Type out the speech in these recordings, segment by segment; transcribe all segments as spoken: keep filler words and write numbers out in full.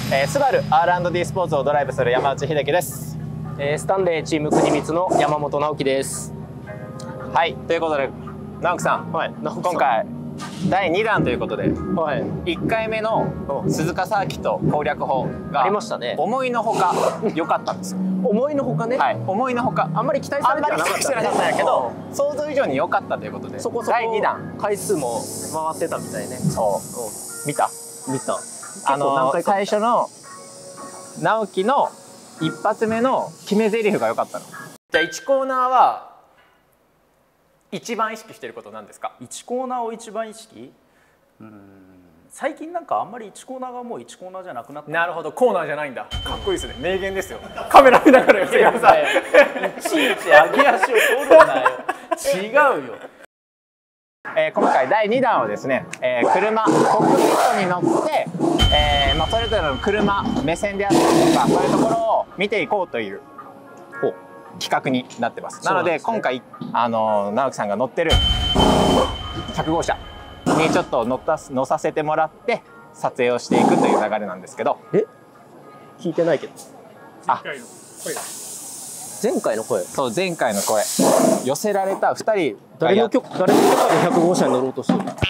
えー、スバル アールアンドディー スポーツをドライブする山内秀樹です。 えー、スタンレーチーム国光の山本直樹です。 はい、ということで直樹さん、はい、今回だいにだんということで、はい、いっかいめの鈴鹿サーキット攻略法がありましたね。思いのほか良かったんですよ。 思いのほかね。はい、 思いのほかあんまり期待されてなかったんやけど、想像以上に良かったということで、そこそこだいにだん回数も回ってたみたいね。そう、見た見た。あの最初の直樹の一発目の決め台詞が良かったの。じゃあいちコーナーは一番意識していることなんですか？ いちコーナーを一番意識、うん、最近なんかあんまりいちコーナーがもういちコーナーじゃなくなった。 なるほど、コーナーじゃないんだ。かっこいいですね。名言ですよ。カメラ見ながら言ってください。 いちいち上げ足を取るなよ。違うよ。 えー、今回だいにだんはですね、えー、車コックピットに乗って、えーまあ、それぞれの車目線であったりとか、そういうところを見ていこうという企画になってます。なので、ね、今回あの直樹さんが乗ってるひゃくごうしゃにちょっと乗った乗させてもらって撮影をしていくという流れなんですけど。え聞いてないけど。 あ、前回の声。そう、前回の声寄せられたふたり。誰の許可でひゃくごうしゃに乗ろうとしてるの？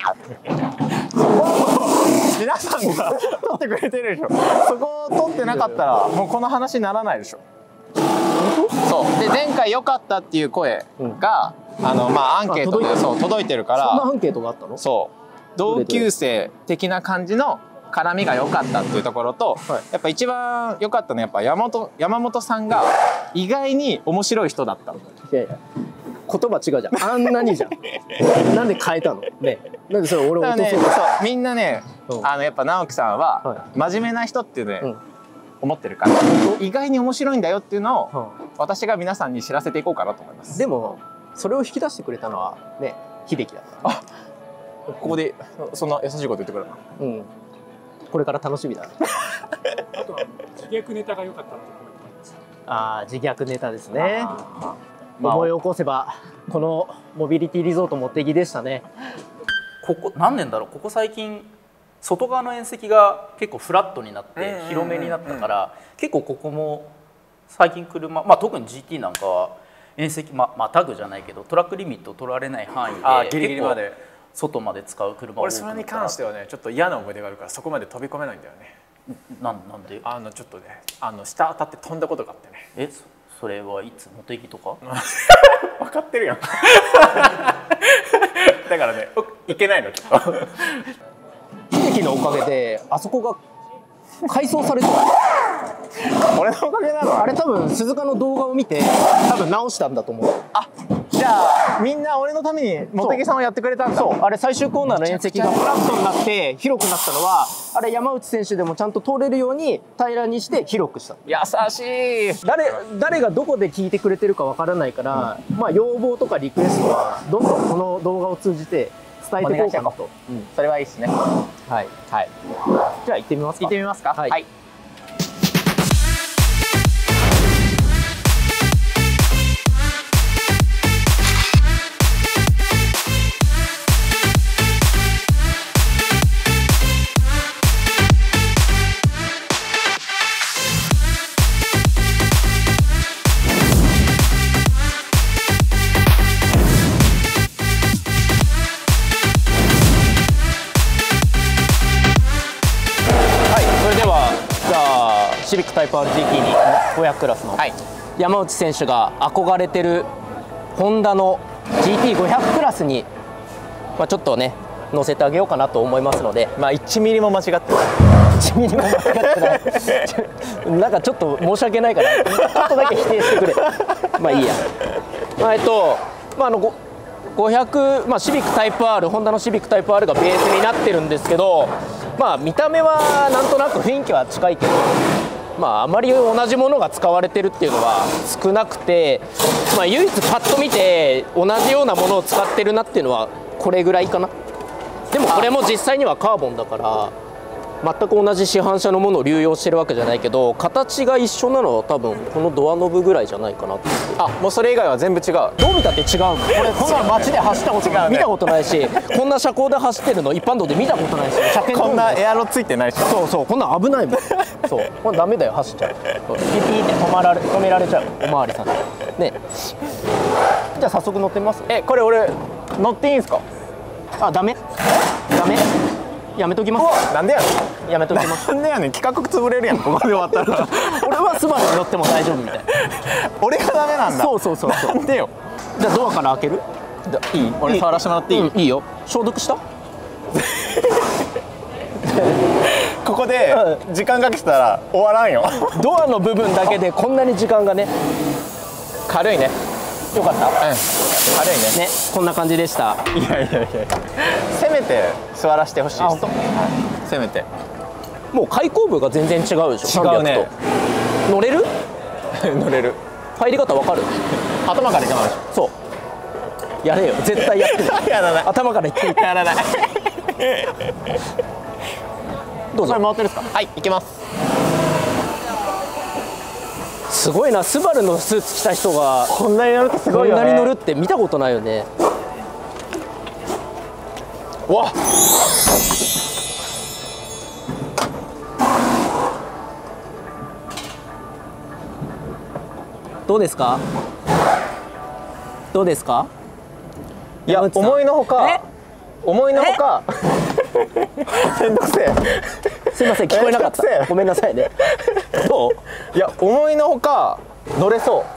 皆さんが撮ってくれてるでしょ。そこを撮ってなかったらもうこの話にならないでしょ。そうで、前回良かったっていう声が、うん、あのまあアンケートでそう届いてるから。 そんなアンケートがあったの？ そう同級生的な感じの絡みが良かったっていうところと、はい、やっぱ一番良かったのはやっぱ山本山本さんが意外に面白い人だったの。いやいや、 言葉違うじゃん。あんなにじゃん。なんで変えたのね。なんでそれ俺落とそうと。 そう、みんなね、うん、あのやっぱ直樹さんは真面目な人っていうね、うん、思ってるから、意外に面白いんだよっていうのを、うん、私が皆さんに知らせていこうかなと思います。 でもそれを引き出してくれたのはね、秀樹だった。 あ、ここでそんな優しいこと言ってくれるの。うん。 これから楽しみだ。 あとは自虐ネタが良かったってコメントあります。 ああ、自虐ネタですね。思い起こせばこのモビリティリゾートも敵でしたね。 ここ何年だろう、ここ最近外側の縁石が結構フラットになって広めになったから、結構ここも最近車、まあ、特に ジーティー なんかは縁石、まあ、まあタグじゃないけどトラックリミットを取られない範囲で結構外まで使う車が多くなった。 俺それに関してはね、ちょっと嫌な思い出があるからそこまで飛び込めないんだよね。 なんなんで？あのちょっとね、あの下当たって飛んだことがあってね。 え、それはいつ？モテギとか？ 分かってるやん。だからね、いけないのちょっと。 秀樹のおかげであそこが改装されてた。 俺のおかげなの？ あれ多分鈴鹿の動画を見て多分直したんだと思う。 あ、じゃあみんな俺のために茂木さんをやってくれたんだ。 そう、あれ最終コーナーの縁石がフラットになって広くなったのは、あれ山内選手でもちゃんと通れるように平らにして広くした。 優しい。 誰誰がどこで聞いてくれてるかわからないから、うん、まあ要望とかリクエストはどんどんこの動画を通じて伝えていこうかなと。 うん、それはいいですね。はいはい。 じゃあ行ってみますか。 行ってみますか。はい。はい、 シビックタイプ アールジーティー にごひゃくクラスの山内選手が憧れてるホンダの ジーティーごひゃく クラスに、まあ、ちょっとね乗せてあげようかなと思いますので、 まあいちミリも間違ってない。 いちミリも間違ってない。なんかちょっと申し訳ないからちょっとだけ否定してくれ。まあいいや。まあ、えっとまああのごひゃく、まあ、シビックタイプ アール、ホンダのシビックタイプ アール がベースになってるんですけど、まあ見た目はなんとなく雰囲気は近いけど、まああまり同じものが使われてるっていうのは少なくて、まあ、唯一パッと見て同じようなものを使ってるなっていうのはこれぐらいかな。でもこれも実際にはカーボンだから、 全く同じ市販車のものを流用してるわけじゃないけど、形が一緒なのは多分このドアノブぐらいじゃないかなって。 あ、もうそれ以外は全部違う。 どう見たって違うもん。これこんな街で走ったこと違うね見たことないし、こんな車高で走ってるの一般道で見たことないし、車検こんなエアロついてないし。 そうそう、こんなん危ないもん。そう、これダメだよ、走っちゃう。ピピーって止まられ止められちゃう、おまわりさんね。じゃあ早速乗ってみます。 え、これ俺乗っていいんすか？ あ、ダメダメ、やめときます。 なんでやねん。 やめときます。 なんでやねん、企画潰れるやん、ここで終わったら。 俺はスバルに乗っても大丈夫みたいな。 俺がダメなんだ。 そうそうそうそう。 なんでよ。 じゃあドアから開ける？ いい？俺触らせてもらっていい？ うん、いいよ。消毒した？ ここで時間かけてたら終わらんよ。 ドアの部分だけでこんなに時間がね。 軽いね。 よかった。 うん。軽いね。 ね、こんな感じでした。 いやいやいや。せめて座らせてほしいです。 あ、本当？ せめて。 もう開口部が全然違うでしょ。 違うね。 さんびゃくと乗れる？ 乗れる。 入り方わかる？ 頭からいかないでしょ。 そう。やれよ。絶対やってる。 やらない。 頭からいってみて。 やらない。 どうぞ。 これ回ってるんですか？はい、行きます。 すごいな、スバルのスーツ着た人がこんなに乗るってすごいよね。 こんなに乗るって見たことないよね。 わっ。 どうですか？どうですか？ いや、思いのほか思いのほかめんどくせえ。 すいません、聞こえなかった。ごめんなさいね。どう？ いや、思いのほか乗れそう。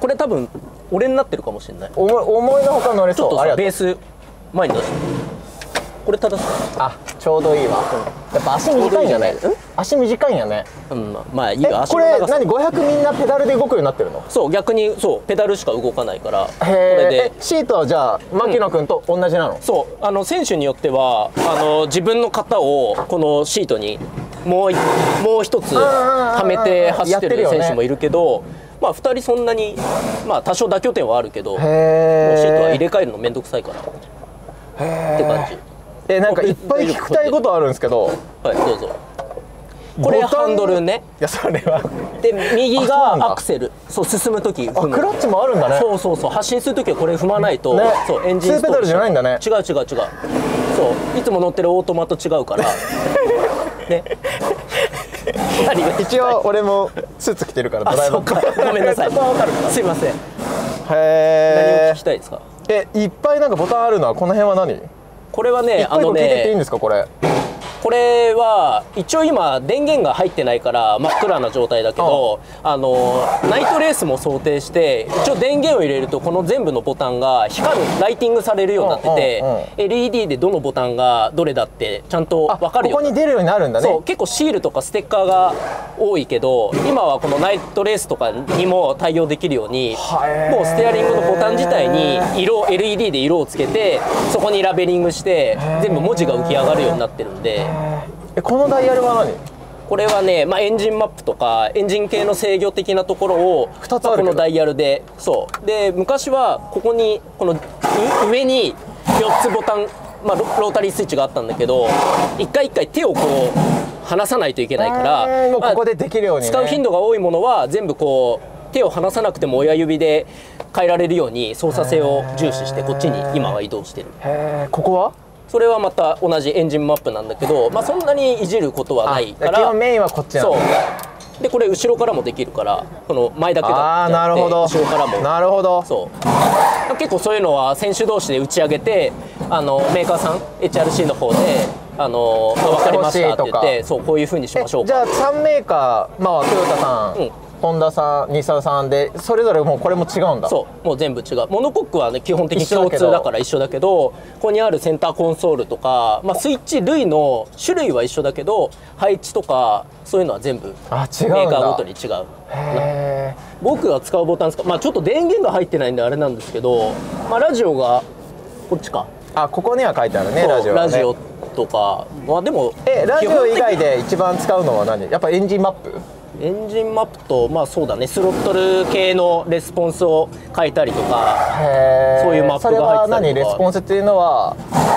これ多分俺になってるかもしれない。 思い思いのほか乗れそう。 ちょっとありがとう。 さベース前に出して。これ正しい。 あ、ちょうどいいわ。やっぱ足短いんじゃない？足短いんやね。 うん、まあいいえ、 よ。足この長され何？ごひゃくみんなペダルで動くようになってるの？ そう、逆にそうペダルしか動かないから。こへれえ。 でシートはじゃあ牧野君と同じなの？ そう、あの選手によってはあの自分の型をこのシートにもういもう一つはめて走ってる選手もいるけど、まあふたりそんなにまあ多少妥協点はあるけど、もうシートは入れ替えるのめんどくさいからって感じ。 え、なんかいっぱい聞きたいことあるんですけど。 はい、どうぞ。これハンドルね。 いや、それはで右あそうなんだがアクセル。そう、進む時踏む。 あ、クラッチもあるんだね。 そうそうそう、発進する時はこれ踏まないと、 ね、 そうエンジンツーペダルじゃないんだね。 違う違う違う。そういつも乗ってるオートマと違うからね。何が一応俺もスーツ着てるからドあ、 ライバー。 そうか、ごめんなさい。 そこはわかるから。 すいません。 へ何をえ聞き。たいですか？ え、いっぱいなんかボタンあるのはこの辺は何？ これはね、あの一個一個聞いてっていいんね、 ですかこれ？ これは一応今電源が入ってないから真っ暗な状態だけど、あのナイトレースも想定して一応電源を入れるとこの全部のボタンが光るライティングされるようになってて、 うんうんうんエルイーディー でどのボタンがどれだってちゃんとあ、 分かるようになってここに出るようになるんだね。 そう、結構シールとかステッカーが多いけど今はこのナイトレースとかにも対応できるようにへーもうステアリングのボタン自体に色 エルイーディー で色をつけてそこにラベリングして全部文字が浮き上がるようになってるんで。 え、このダイヤルは何？ これはね、まあ、エンジンマップとかエンジン系の制御的なところをふたつあるけどまあこのダイヤルでそうで昔はここにこのう上によっつボタン、まあ、ロロータリースイッチがあったんだけど一回一回手をこう離さないといけないからもうここでできるようにね。 使う頻度が多いものは全部こう手を離さなくても親指で変えられるように操作性を重視してこっちに今は移動してる。 へえ、ここは？ それはまた同じエンジンマップなんだけど、まあ、そんなにいじることはないから基本メインはこっちなんだ。 そうでこれ後ろからもできるからこの前だけだあー、なるほど。 後ろからもなるほど。 そう結構そういうのは選手同士で打ち上げてあのメーカーさん エイチアールシー の方であの、まあ、分かりましたって言ってそうこういうふうにしましょうか。 じゃあさんメーカー、まあトヨタさん、 うんホンダさん、日産さんでそれぞれもうこれも違うんだ。 そうもう全部違う。モノコックはね基本的に共一緒だけど通だから一緒だけどここにあるセンターコンソールとか、まあ、スイッチ類の種類は一緒だけど配置とかそういうのは全部メあ、違うんだ。 ーカーごとに違う。 へ僕が使うボタンですか、まあ、ちょっと電源が入ってないんであれなんですけど、まあ、ラジオがこっちか。 ーあ、ここには書いてあるね、 そうラジオはね。 ラジオとか、まあ、でもえ、ラジオ以外基本で一番使うのは何？やっぱエンジンマップ？ 的にエンジンマップとまあそうだねスロットル系のレスポンスを変えたりとかへーそういうマップが入ってたりとかそれは何？レスポンスっていうのは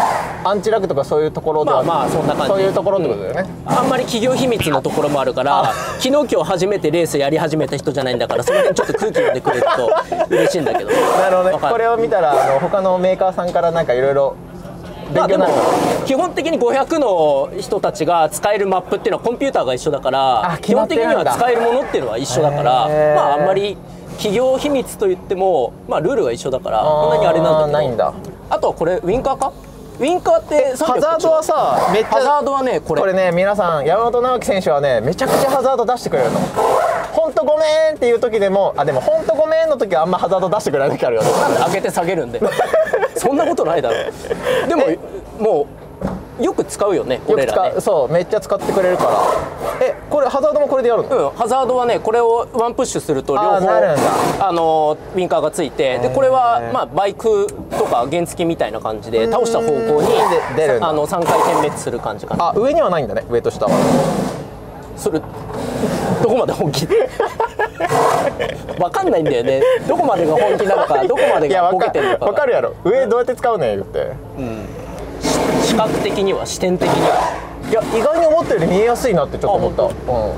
アンチラグとかそういうところでは、 まあまあそんな感じ、 そういうところってことだよね、 うん、あんまり企業秘密のところもあるから昨日今日初めてレースやり始めた人じゃないんだから、その辺ちょっと空気読んでくれると嬉しいんだけどなるほどね。これを見たらあの他のメーカーさんからなんかいろいろまあでも基本的にごひゃくの人たちが使えるマップっていうのはコンピューターが一緒だから、基本的には使えるものっていうのは一緒だから、まああんまり企業秘密といってもまあルールが一緒だからこんなにあれなんだけど、 ないんだ。あとはこれウインカーか、ウインカーってハザードはさ、めっちゃハザードはねこれこれね、皆さん山本直樹選手はねめちゃくちゃハザード出してくれるの。本当ごめんっていう時でも、あでも本当ごめんの時はあんまハザード出してくれない時あるよね。 なんで上げて下げるんでそんなことないだろでももうよく使うよねよく俺らね。 使う、そうめっちゃ使ってくれるから。えこれハザードもこれでやるの？ うん、ハザードはねこれをワンプッシュすると両方あーなるんだあのウインカーがついて、でこれはまあバイクとか原付みたいな感じで倒した方向にで出るんだ。 あのさんかい点滅する感じかな。 あ上にはないんだね、上と下は。 それどこまで本気わかんないんだよね、どこまでが本気なのかどこまでがボケてるのかわかるやろ、上どうやって使うねん言って、 視覚的には視点的には。 いや意外に思ったより見えやすいなってちょっと思った。うん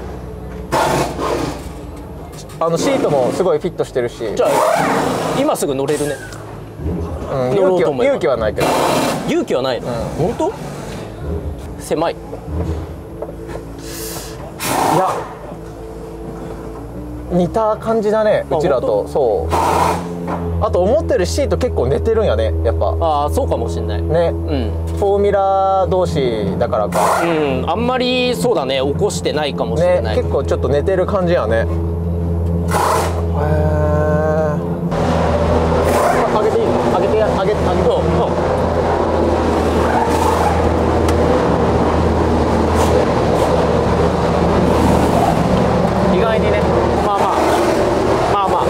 あのシートもすごいフィットしてるし、 じゃあ今すぐ乗れるね。 うん、 乗ろう勇気はと思えば勇気はないけど。 勇気はないの、本当？狭い。 いや似た感じだね、 あうちらと。そうあと思ったよりシート結構寝てるんやね、やっぱああそうかもしんない。 ね、 うんフォーミュラ同士だからかうん、あんまりそうだね起こしてないかもしれね、 ない、 結構ちょっと寝てる感じやね。へえ。上げていいの？上げてや、上げて、上げて。意外にね、 まあまあまあまあ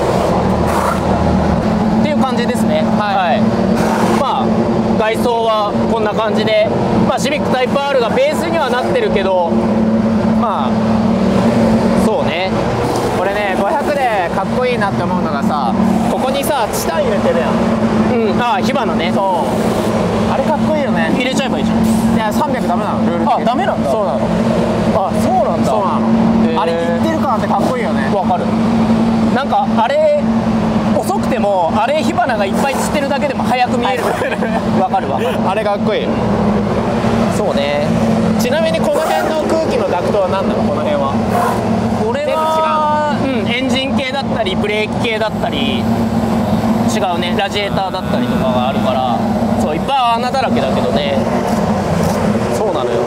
っていう感じですね。はい、まあ外装はこんな感じで、まあシビックタイプ アール がベースにはなってるけど、まあそうね。 これね、ごひゃくでかっこいいなって思うのがさ、ここにさ、チタン入れてるやん。 うん、ああ火花ね。 そう。あれかっこいいよね。 入れちゃえばいいじゃん。 いや、さんびゃくダメなの、ルール的に。 あダメなんだ。 そうなの。 あそうなんだ。 そうなの。 へーあれ、いってる感ってかっこいいよね。 わかる。なんかあれ遅くてもあれ火花がいっぱい散ってるだけでも速く見える。わかるわかる。 あれかっこいい。 そうね。 ちなみにこの辺の空気のダクトは何なの、この辺は。 これはうんエンジン系だったりブレーキ系だったり違うね、ラジエーターだったりとかがあるから、そういっぱい穴だらけだけどね。そうなのよ。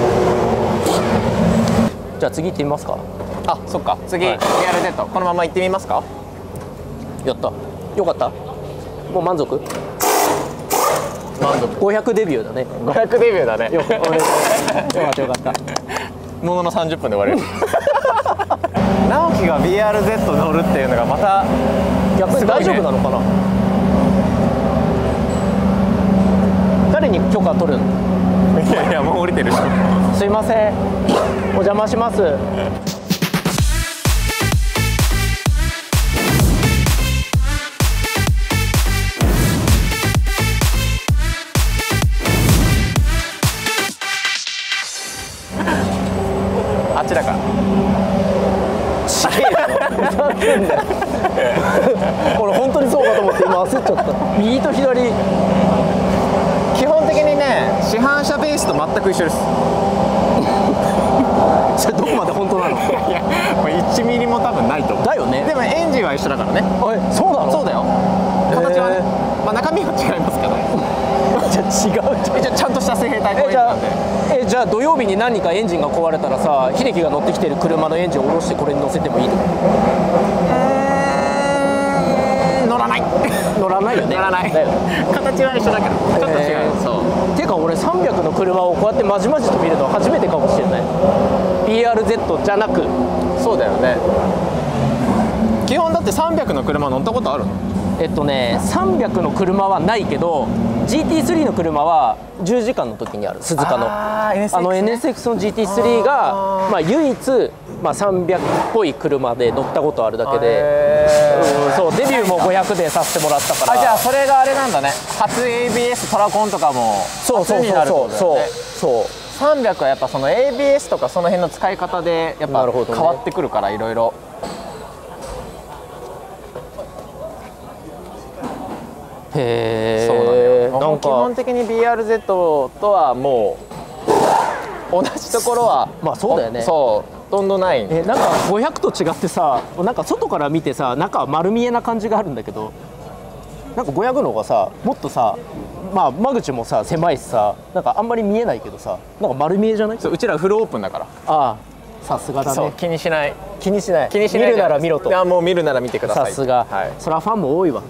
じゃあ次行ってみますか。 あ、そっか。次、 はいビーアールゼット、このまま行ってみますか。 やった。よかった。もう満足。 満足。 ごひゃくデビューだね。 ごひゃくデビューだね。 よかったよかった。 もののさんじゅっぷんで終われる。直樹が ビーアールゼット 乗るっていうのがまた逆に大丈夫なのかな。誰に許可取るの？ いやいや、もう降りてるし。 すいません、お邪魔します。 あっちだから。 ちげえよ。俺本当にそうかと思って今焦っちゃった。右と左。 基本的にね、市販車ベースと全く一緒です。 それどこまで本当なの？ いや、もういちミリも多分ないと思う。 だよね。 でもエンジンは一緒だからね。 え、そうなの？ そうだよ。形はね、まあ中身は違いますけど。 じゃあ違うじゃん。 一応ちゃんとした水平対向エンえじゃあジンなんで。 えじゃあ土曜日に何かエンジンが壊れたらさ、秀樹が乗ってきてる車のエンジンを下ろしてこれに乗せてもいいの？ 乗らない。 乗らないよね。 乗らない。 だよ。 形は一緒だけど、ちょっと違う。そう。 てか俺さんびゃくの車をこうやってまじまじと見るのは初めてかもしれない。 ビーアールゼット じゃなく。 そうだよね。基本だってさんびゃくの車乗ったことあるの？ えっとねさんびゃくの車はないけどジーティースリー の車はじゅうじかんの時にある鈴鹿のあー エヌエスエックス ねあの エヌエスエックス の ジーティースリー がまあ唯一、まあ、さんびゃくっぽい車で乗ったことあるだけで、 へーうん、そうデビューもごひゃくでさせてもらったから。 あ、じゃあそれがあれなんだね。初 エービーエス トラコンとかもそうそう初になるってそうそうことだよね。 そうさんびゃくはやっぱその エービーエス とかその辺の使い方でやっぱなるほどね変わってくるからいろいろ。 へそうなのよ。 え。なもうん基本か的に ビーアールゼット とはもう同じところはまあそうだよねそうほとんどない。 えなんかごひゃくと違ってさ、なんか外から見てさ中は丸見えな感じがあるんだけど、なんかごひゃくの方がさもっとさ、まあ間口もさ狭いしさ、なんかあんまり見えないけどさ、なんか丸見えじゃない？ そううちらフルオープンだから。 ああ、さすがだそうね。 気にしない。 気にしない。 気にしない見るなら見ろとい。やもう見るなら見てください。 さすが、 はい。 そりゃファンも多いわ。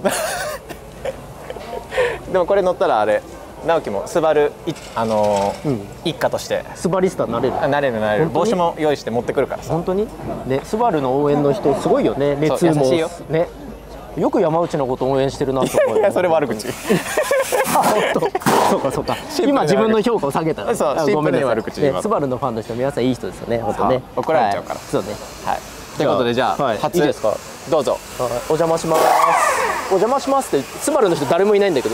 でもこれ乗ったらあれ直樹もスバルいあのーうん一家としてスバリスタになれる。 あなれるなれる。 本当に帽子も用意して持ってくるからさ。 本当にね、スバルの応援の人すごいよね。熱もそう優しいよね。よく山内のこと応援してるなと思うよ。 いやそれ悪口。 あ、本当。そうかそうか。 プルに今自分の評価を下げた。 そうあシンプルにごめんなさい悪口言いますねスバルのファンの人皆さんいい人ですよね。本当ね。 そう怒られちゃうからはいそうね。 はい。ということでじゃあ、 はい初いいですか。 どうぞ。 はいお邪魔します。お邪魔しますってスバルの人誰もいないんだけど。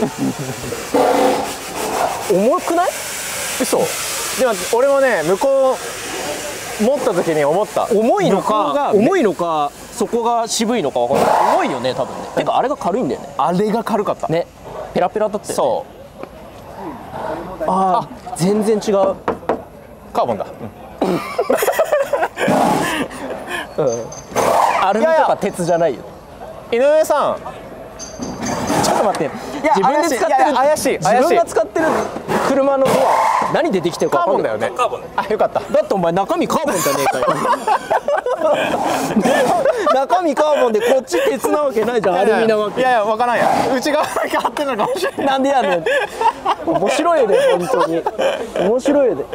重くない？ 嘘。でも俺もね向こう持った時に思った。 重いの向こうかが重いのかそこが渋いのかわかんない。重いよね多分ね。てかあれが軽いんだよね。 あれが軽かった。 ね。ペラペラだったよね。 そう。 ああ全然違う。 カーボンだ。 アルミとか鉄じゃないよ。 井上さん。 ちょっと待って。 や自分で使ってる怪しいいやいや怪しい怪しい自分が使ってる車のドア何でできてるかカー分かんない。 ボンだよね。カーボン。あよかった。 だってお前中身カーボンじゃねえかよ。中身カーボンでこっち鉄なわけないじゃん。アルミなわけ。 いやいやわからんや。内側だけ貼ってるのかもしれない。 なんでやねん。面白いね本当に。面白いね。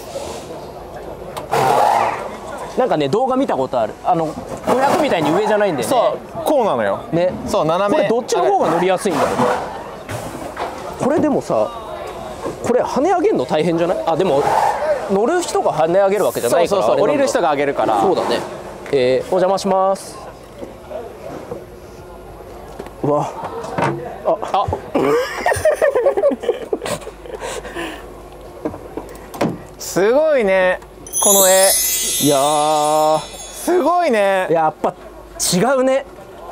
なんかね動画見たことある。あのごひゃくみたいに上じゃないんだよね。 そうこうなのよ。 ね。 そう斜め。 これどっちの方が乗りやすいんだろうね。これでもさ、これ跳ね上げるの大変じゃない？あでも乗る人が跳ね上げるわけじゃないから。 そうそうそう降りる人が。 が上げるから。 そうだね。えー、お邪魔します。うわ。 あすごいねこの絵。 いやーすごいね。 やっぱ違うね。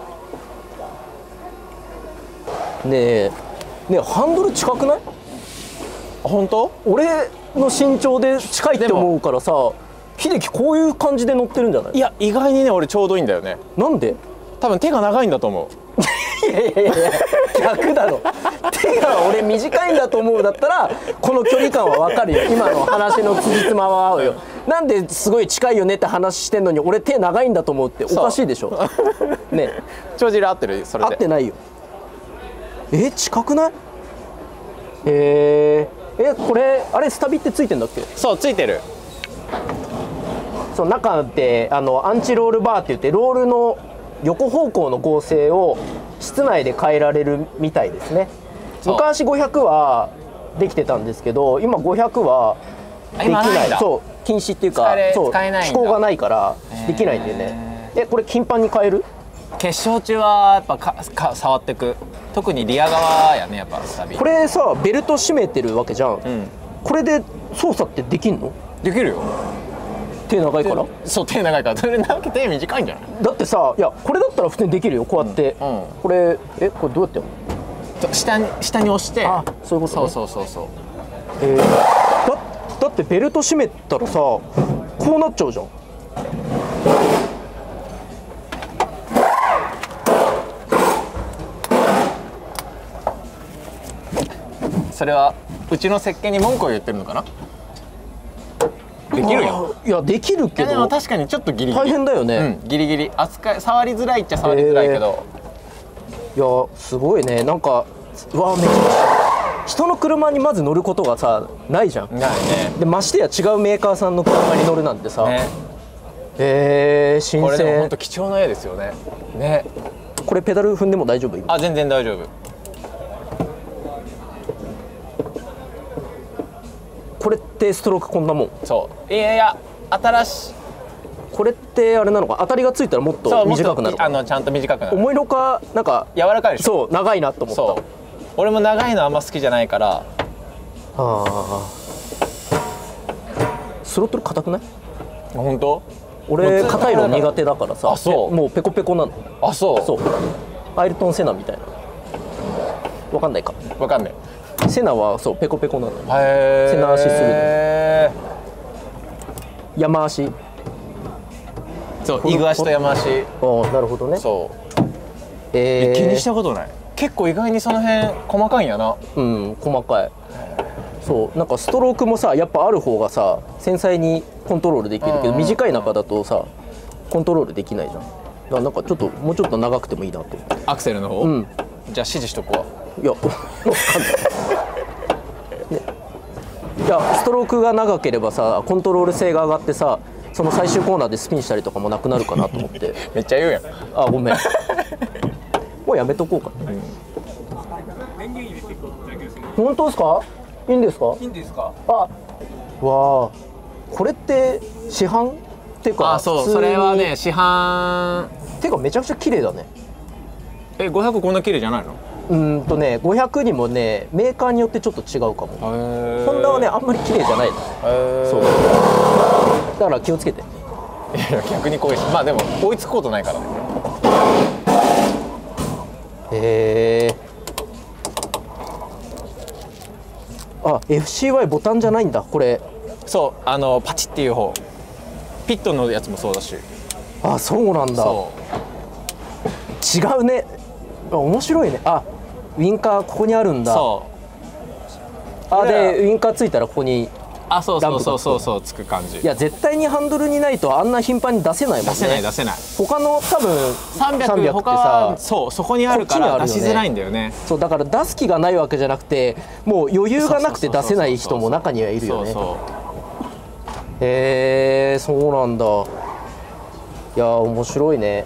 ねえねえハンドル近くない？ 本当？ 俺の身長で近いって思うからさ、秀樹こういう感じで乗ってるんじゃない？ いや意外にね俺ちょうどいいんだよね。 なんで？ 多分手が長いんだと思う。 いやいやいや逆だろ。手が俺短いんだと思うだったらこの距離感は分かるよ。今の話の辻褄は合うよ。なんですごい近いよねって話してんのに俺手長いんだと思うっておかしいでしょ。ね帳尻合ってるそれで。 合ってないよ。え近くない？えー、えこれあれスタビってついてんだっけ？ そうついてる。 そう中であのアンチロールバーって言ってロールの横方向の合成を室内で変えられるみたいですね。昔ごひゃくはできてたんですけど今ごひゃくはでき今ないんだ。 ないそう禁止っていうか使えれそう使えないんだ機構がないからできないんでね。えこれ頻繁に変える？ 決勝中はやっぱかか触ってく。特にリア側やねやっぱスタビ。 これさベルト締めてるわけじゃん、 うん。 これで操作ってできんの？ できるよ。 手長いから？ そう手長いから。それだけ手短いんじゃない？ だってさいやこれだったら普通にできるよこうやって、 うんうんこれえこれどうやってやるの？ と下に下に押して。 あそういうことね。 そうそうそうそう。 えーだだってベルト締めたらさこうなっちゃうじゃん。 それはうちの設計に文句を言ってるのかな。できるよ。 いやできるいやでけども確かにちょっとギリギリ。 大変だよね、 うんギリギリ扱い触りづらいっちゃ触りづらいけど。 いやすごいね。なんかうわめっちゃ人の車にまず乗ることがさないじゃん。 ないね。 でましてや違うメーカーさんの車に乗るなんてさ、 ね。 えー、新これでも本鮮。 当貴重な絵ですよね。ね。 これペダル踏んでも大丈夫今？ あ全然大丈夫。 これってストロークこんなもん。 そういやいや新しいこれってあれなのか、当たりがついたらもっと短くなるか。 あのちゃんと短くなる。 重いのかなんか柔らかいでしょ。 そう長いなと思った。 そう俺も長いのあんま好きじゃないから。 ああスロットル硬くない？ 本当？ 俺硬いの苦手だからさ。 あそうもうペコペコなの。 あそうそうアイルトン・セナみたいな。わかんないか。 わかんない。 セナはそうペコペコなの。 へー背中足するの。山足。 そうイグ足と山足。 ああなるほどね。 そうえー、 気にしたことない。結構意外にその辺細かいんやな。 うん細かい。そうなんかストロークもさやっぱある方がさ繊細にコントロールできるけど、短い中だとさコントロールできないじゃん。だからなんかちょっともうちょっと長くてもいいなと思って。 アクセルの方、 うん、 じゃあ指示しとこいやわかんない、ね、いやストロークが長ければさコントロール性が上がってさその最終コーナーでスピンしたりとかもなくなるかなと思ってめっちゃ言うやん。 あごめんもうやめとこうかな、うん、 電源入れていくだけですね。 本当ですか？いいんですか？ いいんですか？ あわあこれって市販っていうかあそうそれはね市販ていうかめちゃくちゃ綺麗だね。 えごひゃくこんな綺麗じゃないの？ うーんとねごひゃくにもねメーカーによってちょっと違うかも。 へホンダはねあんまり綺麗じゃないの。そうだから気をつけて。 いや逆に怖いしまあでも追いつくことないからね。 へえあ エフシーワイ ボタンじゃないんだこれ。 そうあのパチっていう方ピットのやつもそうだし。 あそうなんだ。違うね。面白いね。あウインカーここにあるんだ。そうあでウインカーついたらここにあそうそうそうそうそうつく感じ。 いや絶対にハンドルにないとあんな頻繁に出せないもんね。 出せない出せない。 他の多分さんびゃくってさそうそこにあるから出しづらいんだよね。 そうだから出す気がないわけじゃなくてもう余裕がなくて出せない人も中にはいるよね。へえそうなんだ。いや面白いね。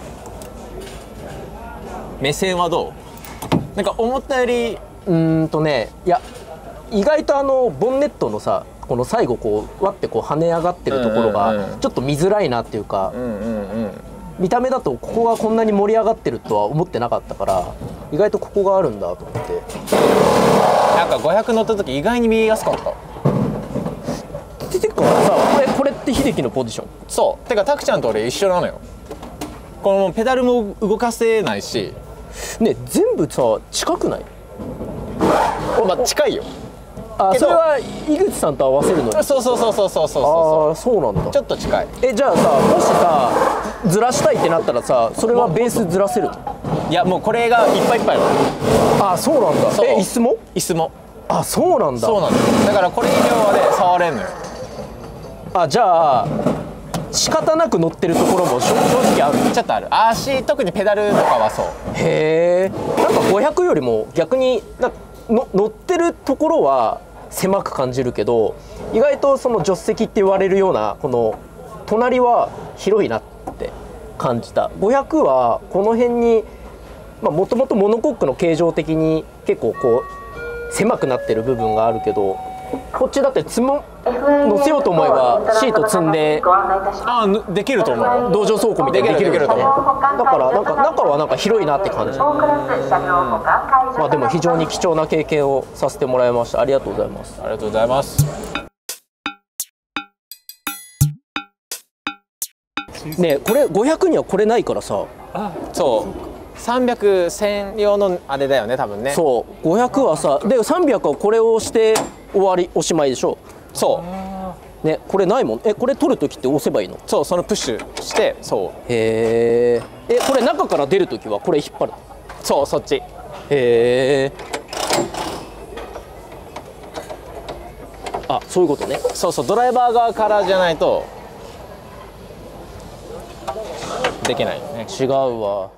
目線はどう？なんか思ったよりうーんとねいや意外とあのボンネットのさこの最後こうわってこう跳ね上がってるところがちょっと見づらいなっていうか、見た目だとここがこんなに盛り上がってるとは思ってなかったから意外とここがあるんだと思って。 なんかごひゃく乗った時意外に見えやすかった。 てかさこれこれって秀樹のポジション？ そうてかタクちゃんと俺一緒なのよ。このペダルも動かせないしね全部さ近くない？ まあ近いよ。 あそれは井口さんと合わせるのに。 そうそうそうそうそうそうそうああそうなんだ。 ちょっと近い。 えじゃあさもしさずらしたいってなったらさそれはベースずらせるの？ いやもうこれがいっぱいいっぱいなの。 ああそうなんだ。え椅子も？ 椅子も。 あそうなんだ。そうなんだ。だからこれ以上はね触れんのよ。 あじゃあ仕方なく乗ってるところも正直ある。 ちょっとある。足特にペダルとかはそう。 へえ。なんかごひゃくよりも逆になの乗ってるところは狭く感じるけど意外とその助手席って言われるようなこの隣は広いなって感じた。ごひゃくはこの辺にもともとモノコックの形状的に結構こう狭くなってる部分があるけどこっちだって積も乗せようと思えばシート積んであできると思うよ。 道場倉庫みたいにできるけど、ね、だからなんか中はなんか広いなって感じ。まあでも非常に貴重な経験をさせてもらいました。ありがとうございます。 ありがとうございます。 ねえこれごひゃくにはこれないからさ。 そうさんびゃく専用のあれだよね多分ね。 そうごひゃくはさでさんびゃくはこれをして終わりおしまいでしょ。そうねこれないもん。えこれ取るときって押せばいいの？ そうそのプッシュしてそう。 へえ。えこれ中から出るときはこれ引っ張る？ そうそっち。 へえ。あそういうことね。 そうそうドライバー側からじゃないとできないよね。 違うわ。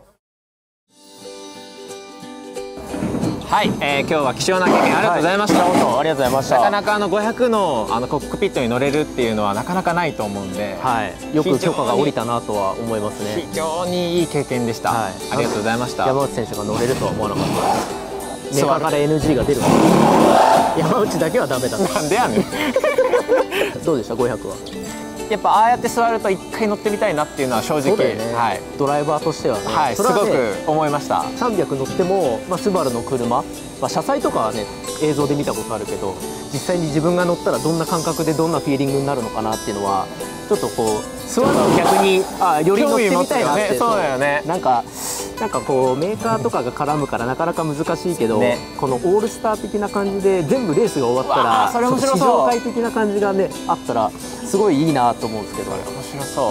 はい、えー、今日は貴重な経験ありがとうございました。 はい、ありがとうございました。 なかなかあのごひゃくのあのコックピットに乗れるっていうのはなかなかないと思うんで、 はい、よく許可が下りたなとは思いますね。 非常にいい経験でした。はい、ありがとうございました。 山内選手が乗れるとは思わなかったです。メーカーから エヌジー が出る。山内だけはダメだった。 なんでやねん。 どうでしたごひゃくは？ やっぱああやって座ると一回乗ってみたいなっていうのは正直、 そうだよね、 はい、 ドライバーとしてはね、 はい、すごく思いました。 さんびゃく乗っても、まあ、スバルの車、まあ、車載とかはね映像で見たことあるけど、実際に自分が乗ったらどんな感覚でどんなフィーリングになるのかなっていうのはちょっとこう座ると逆にあより乗ってみたいなって、 そうだよね。 なんかなんかこうメーカーとかが絡むからなかなか難しいけど、ね、このオールスター的な感じで全部レースが終わったらそれ面白そう、 市場界的な感じがねあったらすごいいいなと思うんですけど、 面白そう、うん、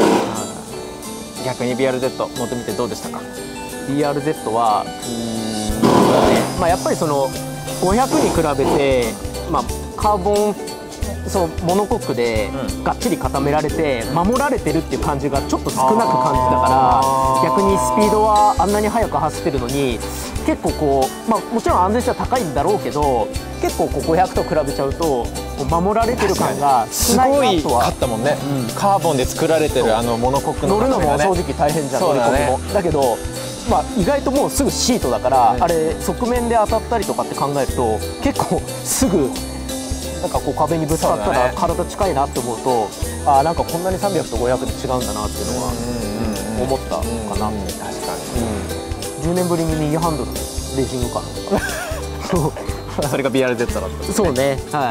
逆に ビーアールゼット 乗ってみてどうでしたか？ ビーアールゼット はうーん、ね、まあ、やっぱりそのごひゃくに比べて、まあ、カーボンそのモノコックでがっちり固められて守られてるっていう感じがちょっと少なく感じたから、逆にスピードはあんなに速く走ってるのに結構こう、まあ、もちろん安全性は高いんだろうけど結構こうごひゃくと比べちゃうと守られてる感が少ないなとは。 すごいかったもんね、うん、カーボンで作られてるあのモノコックの、 乗るのも正直大変じゃん、乗り込みも。だけどまあ、意外ともうすぐシートだから、ね、あれ側面で当たったりとかって考えると結構すぐなんかこう壁にぶつかったら体近いなって思うと、ああなんかこんなにさんびゃくとごひゃくで違うんだなっていうのは思ったかな。確かに、うん、じゅうねんぶりに右ハンドルレーシングカーそれが ビーアールゼット だったんですね。 そうね、はい、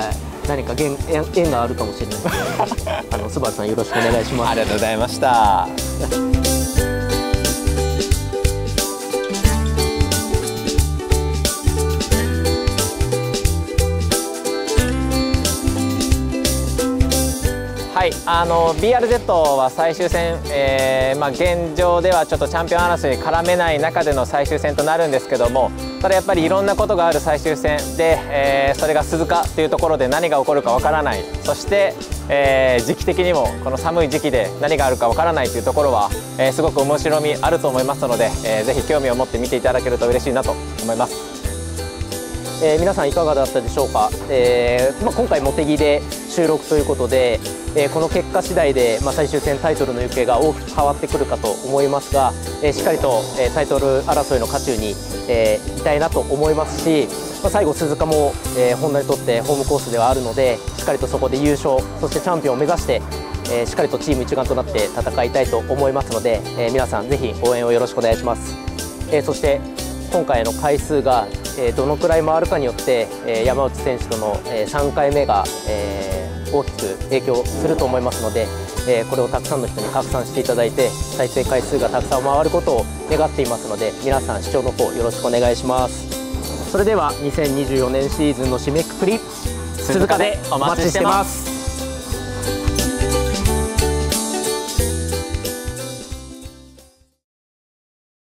何か縁縁があるかもしれないのであのスバルさんよろしくお願いします。 ありがとうございました。はい、あの ビーアールゼット は最終戦、えーまあ、現状ではちょっとチャンピオン争いに絡めない中での最終戦となるんですけども、ただやっぱりいろんなことがある最終戦で、えー、それが鈴鹿というところで何が起こるかわからない、そして、えー、時期的にもこの寒い時期で何があるかわからないというところは、えー、すごく面白みあると思いますので、えー、ぜひ興味を持って見ていただけると嬉しいなと思います。 えー、皆さんいかがだったでしょうか。えーまあ、今回茂木で収録ということで、えー、この結果次第で、まあ、最終戦タイトルの行方が大きく変わってくるかと思いますが、えー、しっかりと、えー、タイトル争いの渦中に、えー、いたいなと思いますし、まあ、最後鈴鹿も、えー、ホンダにとってホームコースではあるので、しっかりとそこで優勝、そしてチャンピオンを目指して、えー、しっかりとチーム一丸となって戦いたいと思いますので、えー、皆さんぜひ応援をよろしくお願いします。えー、そして今回の回数がえどのくらい回るかによってえ山内選手とのえさんかいめがえ大きく影響すると思いますので、えこれをたくさんの人に拡散していただいて再生回数がたくさん回ることを願っていますので、皆さん視聴の方よろしくお願いします。それではにせんにじゅうよねんシーズンの締めくくり鈴鹿でお待ちしてます。